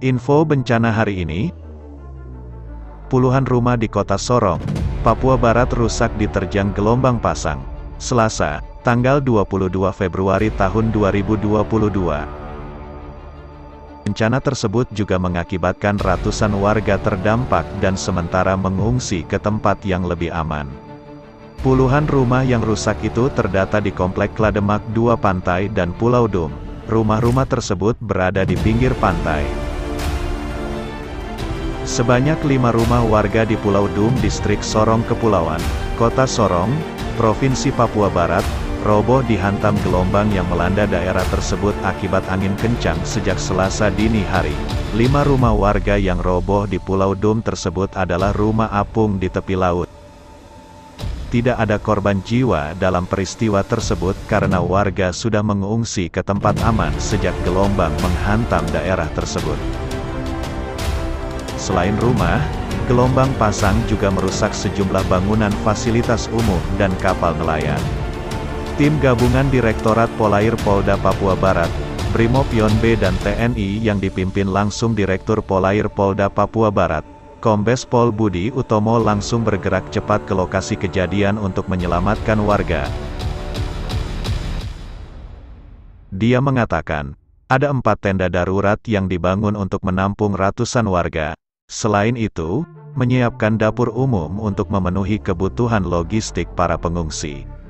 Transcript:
Info bencana hari ini. Puluhan rumah di kota Sorong, Papua Barat rusak diterjang gelombang pasang. Selasa, tanggal 22 Februari tahun 2022. Bencana tersebut juga mengakibatkan ratusan warga terdampak dan sementara mengungsi ke tempat yang lebih aman. Puluhan rumah yang rusak itu terdata di Komplek Klademak 2 Pantai dan Pulau Dum. Rumah-rumah tersebut berada di pinggir pantai. Sebanyak 5 rumah warga di Pulau Dum, Distrik Sorong Kepulauan, Kota Sorong, Provinsi Papua Barat, roboh dihantam gelombang yang melanda daerah tersebut akibat angin kencang sejak Selasa dini hari. 5 rumah warga yang roboh di Pulau Dum tersebut adalah rumah apung di tepi laut. Tidak ada korban jiwa dalam peristiwa tersebut karena warga sudah mengungsi ke tempat aman sejak gelombang menghantam daerah tersebut. Selain rumah, gelombang pasang juga merusak sejumlah bangunan fasilitas umum dan kapal nelayan. Tim gabungan Direktorat Polair Polda Papua Barat, Brimob Yonbe dan TNI yang dipimpin langsung Direktur Polair Polda Papua Barat, Kombes Pol Budi Utomo langsung bergerak cepat ke lokasi kejadian untuk menyelamatkan warga. Dia mengatakan, ada 4 tenda darurat yang dibangun untuk menampung ratusan warga. Selain itu, menyiapkan dapur umum untuk memenuhi kebutuhan logistik para pengungsi.